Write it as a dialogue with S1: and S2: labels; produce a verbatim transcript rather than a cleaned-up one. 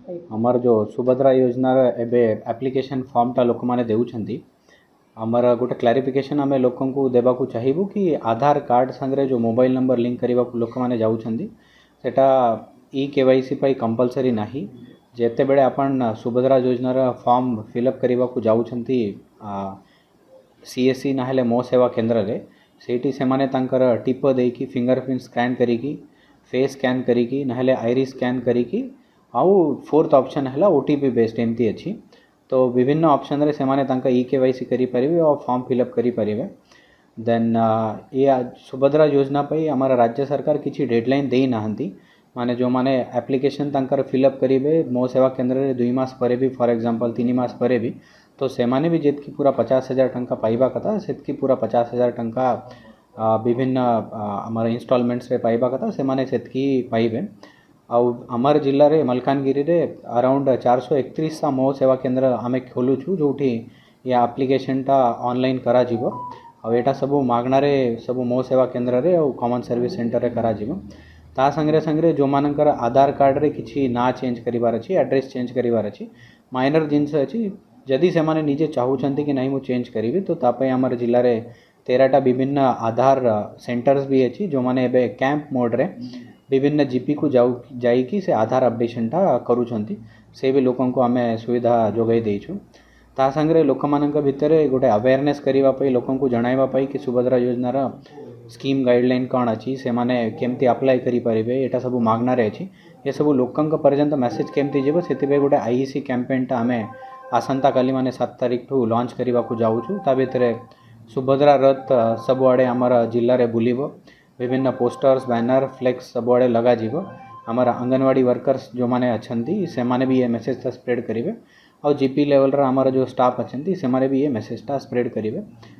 S1: आमर जो सुभद्रा योजना एबे एप्लिकेशन फॉर्मटा लोक मैंने देउछंती आमर गोटे क्लारिफिकेशन आम लोक को देवाक चाहिए कि आधार कार्ड संगे जो मोबाइल नंबर लिंक करने को लोक मैंने जाउछंती सेटा ई केवाईसी पाई कंपलसरी नाही जेते बेले आपण सुभद्रा योजनार फॉर्म फिलअप करने को जाउछंती सीएससी ना मो सेवा केन्द्र रे सेठी से माने तांकर टिप देकी फिंगरप्रिंट स्कैन करिकी फेस स्कैन करिकी ना आईरिस स्कैन करिकी आउ फोर्थ ऑप्शन है ओटीपी बेस्ड एमती अच्छी तो विभिन्न ऑप्शन रे से माने तांका ई केवाईसी करि परिबे और फॉर्म फिलअप करि परिबे देन ये सुभद्रा योजना पे हमारा राज्य सरकार किसी डेडलाइन दे नाहंती माने जो माने एप्लिकेशन तांकर फिलअप करिबे मो सेवा केन्द्र रे दुई मास परे भी फॉर एग्जांपल तीन मास परे भी तो से माने भी जेतकी पूरा पचास हजार टंका पाइबा कथा सेतकी पूरा पचास हजार टंका विभिन्न हमारा इंस्टॉलमेंट्स रे पाइबा कथा से माने सेतकी पाइबे आउ आमर जिले रे मलकानगिरी रे अराउंड चार सौ एकतीस सा मो सेवा केन्द्र आम खोलु छु जोठी ये एप्लिकेशनटा ऑनलाइन करा जिवो आ एटा सब मागणारे सब मो सेवा केन्द्र रे और कॉमन सर्विस सेंटर रे करा जिवो ता संगे संगे जो मानकर आधार कार्ड रे किछि ना चेंज करिवार अछि एड्रेस चेंज करिवार अछि माइनर जिनस अछि जदि से माने निजे चाहूछंती कि नहीं मु चेंज करिवि तो तापय आमर जिले रे तेरहटा विभिन्न आधार सेंटर्स भी अछि जो माने एबे कैंप मोड रे विभिन्न जीपी को जाऊ जाइकी से आधार अपडेशनटा करूछंती से भी लोकों को आमे सुविधा जोगाई देइछु ता संगे लोक मानक भितरे गोटे अवेयरनेस करिवा पई लोकों को जणाइबा पई कि सुभद्रा योजनार स्कीम गाइडलाइन कौन अच्छी से माने केमती अप्लाई करि परिबे एटा सब मागनारे अछि ये सब लोकंक पर्यंत मेसेज केमती जेबो सेतिबे गोटे आईईसी कैंपेनटा आमे आसंता काली माने सात तारीख ठू लॉन्च करिवा को जाउछु ता भितरे सुभद्रा रथ सबआडे आमर जिल्ला रे बुलिबो विभिन्न पोस्टर्स बैनर फ्लेक्स सबआडे लगा जीवो आमर अंगनवाड़ी वर्कर्स जो माने अछंती से माने भी ये मेसेजटा स्प्रेड करिवे और जीपी लेवल रे आमर जो स्टाफ अछंती से माने भी ये मेसेजटा स्प्रेड करिवे।